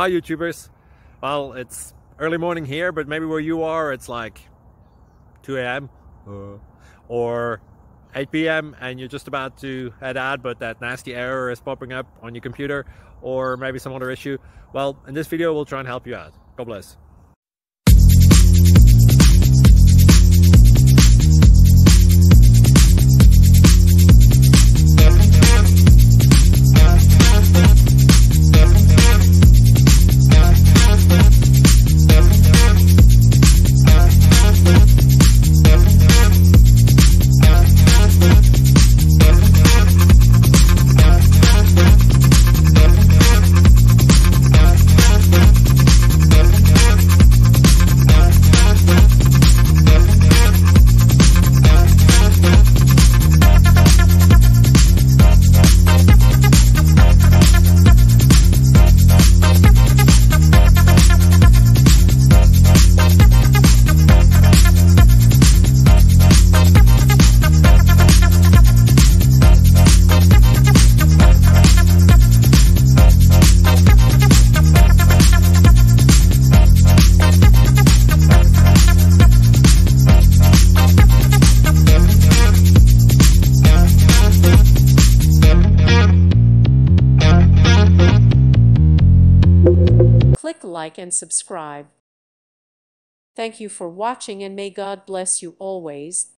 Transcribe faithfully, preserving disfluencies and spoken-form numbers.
Hi YouTubers. Well, it's early morning here, but maybe where you are it's like two A M uh, or eight P M and you're just about to head out, but that nasty error is popping up on your computer, or maybe some other issue. Well, in this video we'll try and help you out. God bless. Click like and subscribe. Thank you for watching, and may God bless you always.